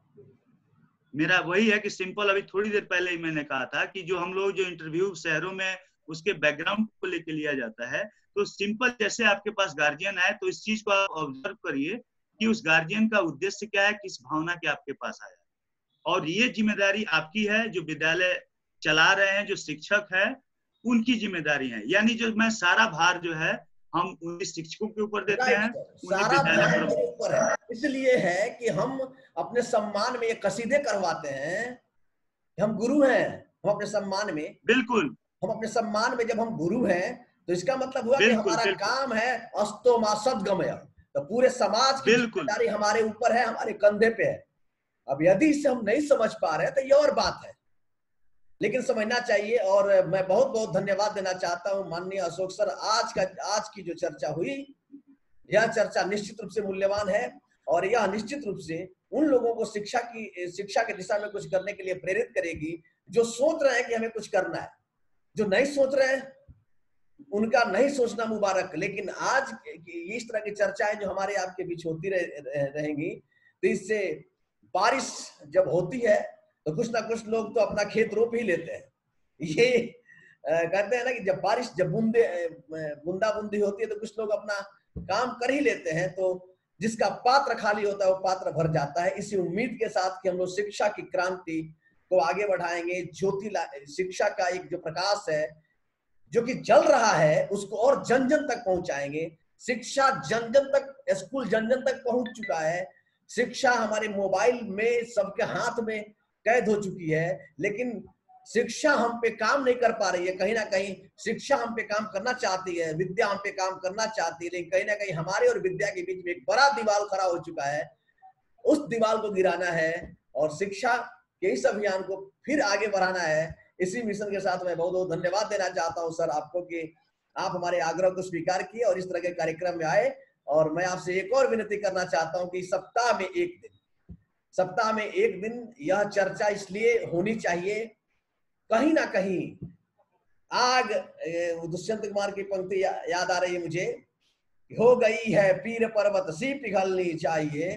मेरा वही है कि सिंपल, अभी थोड़ी देर पहले ही मैंने कहा था कि जो हम लोग जो इंटरव्यू शहरों में उसके बैकग्राउंड को लेके लिया जाता है, तो सिंपल जैसे आपके पास गार्जियन आए तो इस चीज को आप ऑब्जर्व करिए कि उस गार्जियन का उद्देश्य क्या है, किस भावना के आपके पास आया है। और ये जिम्मेदारी आपकी है, जो विद्यालय चला रहे हैं, जो शिक्षक है, उनकी जिम्मेदारी है। यानी जो मैं सारा भार जो है हम उन शिक्षकों के ऊपर देते हैं, सारा भार मेरे ऊपर है। इसलिए है कि हम अपने सम्मान में ये कसीदे करवाते हैं, हम गुरु हैं, हम अपने सम्मान में, बिल्कुल हम अपने सम्मान में जब हम गुरु हैं तो इसका मतलब हुआ कि हमारा काम है अस्तो मा सद्गमय, तो पूरे समाज की जिम्मेदारी हमारे ऊपर है, हमारे कंधे पे है। अब यदि इसे हम नहीं समझ पा रहे हैं तो ये और बात है, लेकिन समझना चाहिए। और मैं बहुत बहुत धन्यवाद देना चाहता हूं माननीय अशोक सर। आज का आज की जो चर्चा हुई, यह चर्चा निश्चित रूप से मूल्यवान है, और यह निश्चित रूप से उन लोगों को शिक्षा की शिक्षा की दिशा में कुछ करने के लिए प्रेरित करेगी जो सोच रहे हैं कि हमें कुछ करना है। जो नहीं सोच रहे हैं उनका नहीं सोचना मुबारक। लेकिन आज इस तरह की चर्चाएं जो हमारे आपके बीच होती रह, रहेंगी, तो इससे बारिश जब होती है तो कुछ ना कुछ लोग तो अपना खेत रोप ही लेते हैं। ये आ, कहते हैं ना कि जब बारिश जब बूंदे बूंदा बूंदी होती है तो कुछ लोग अपना काम कर ही लेते हैं, तो जिसका पात्र खाली होता है वो पात्र भर जाता है। इसी उम्मीद के साथ कि हम लोग शिक्षा की क्रांति को आगे बढ़ाएंगे, ज्योति शिक्षा का एक जो प्रकाश है जो कि जल रहा है उसको और जन जन तक पहुंचाएंगे। शिक्षा जन जन तक, स्कूल जन जन तक पहुंच चुका है, शिक्षा हमारे मोबाइल में सबके हाथ में कैद हो चुकी है, लेकिन शिक्षा हम पे काम नहीं कर पा रही है। कहीं ना कहीं शिक्षा हम पे काम करना चाहती है, विद्या हम पे काम करना चाहती है, लेकिन कहीं ना कहीं हमारे और विद्या के बीच में एक बड़ा दीवार खड़ा हो चुका है। उस दीवार को गिराना है और शिक्षा के इस अभियान को फिर आगे बढ़ाना है। इसी मिशन के साथ मैं बहुत बहुत धन्यवाद देना चाहता हूं सर आपको कि आप हमारे आग्रह को स्वीकार किए और इस तरह के कार्यक्रम में आए। और मैं आपसे एक और विनती करना चाहता हूं कि सप्ताह में एक दिन सप्ताह में एक दिन यह चर्चा इसलिए होनी चाहिए, कहीं ना कहीं आग दुष्यंत कुमार की पंक्ति या, याद आ रही है मुझे, हो गई है पीर पर्वत सी पिघलनी चाहिए,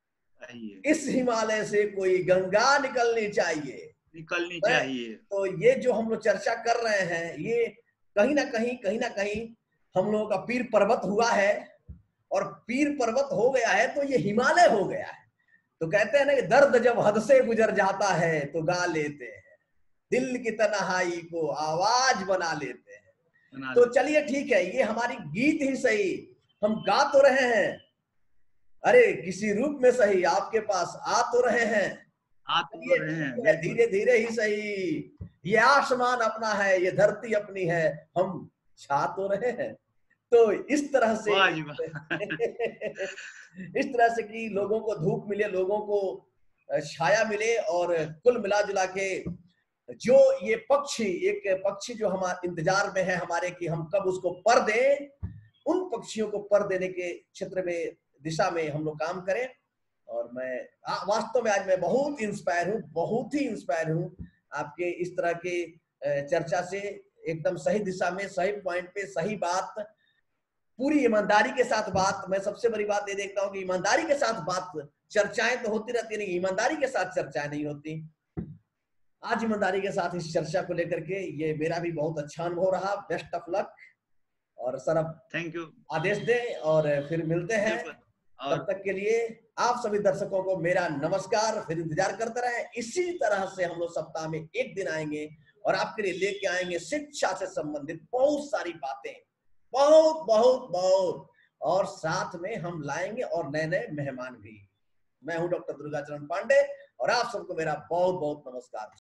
इस हिमालय से कोई गंगा निकलनी चाहिए निकलनी चाहिए। तो ये जो हम लोग चर्चा कर रहे हैं, ये कहीं ना कहीं कहीं ना कहीं हम लोगों का पीर पर्वत हुआ है, और पीर पर्वत हो गया है तो ये हिमालय हो गया है। तो कहते हैं ना कि दर्द जब हद से गुजर जाता है तो गा लेते हैं, दिल की तन्हाई को आवाज बना लेते हैं। तो चलिए ठीक है, ये हमारी गीत ही सही, हम गा तो रहे हैं, अरे किसी रूप में सही आपके पास आ तो रहे हैं, हाथ ये जोड़ रहे हैं, ठीक है, बिल्कुल। धीरे धीरे ही सही। ये आसमान अपना है, ये धरती अपनी है, हम छा तो रहे हैं। तो इस तरह से वाह जी वाह! इस तरह से कि लोगों को धूप मिले, लोगों को अ, छाया मिले, और कुल मिला जुला के जो ये पक्षी, एक पक्षी जो हम इंतजार में है हमारे कि हम कब उसको पर दें, उन पक्षियों को पर देने के क्षेत्र में, दिशा में हम लोग काम करें। और मैं आ, वास्तव में आज मैं बहुत इंस्पायर हूँ, बहुत ही इंस्पायर हूँ आपके इस तरह के अ, चर्चा से। एकदम सही दिशा में, सही पॉइंट पे, सही बात, पूरी ईमानदारी के साथ बात। मैं सबसे बड़ी बात ये देखता हूँ कि ईमानदारी के साथ बात, चर्चाएं तो होती रहती, नहीं ईमानदारी के साथ चर्चाएं नहीं होती। आज ईमानदारी के साथ इस चर्चा को लेकर के ये मेरा भी बहुत अच्छा अनुभव रहा। Best of luck. और सर अब थैंक यू। आदेश दें और फिर मिलते हैं। बिल्कुल। तब और तक के लिए आप सभी दर्शकों को मेरा नमस्कार। फिर इंतजार करते रहें। इसी तरह से हम लोग सप्ताह में एक दिन आएंगे और आपके लिए लेके आएंगे शिक्षा से संबंधित बहुत सारी बातें, बहुत बहुत बहुत, और साथ में हम लाएंगे और नए नए मेहमान भी। मैं हूं डॉक्टर दुर्गाचरण पांडे और आप सबको मेरा बहुत बहुत नमस्कार।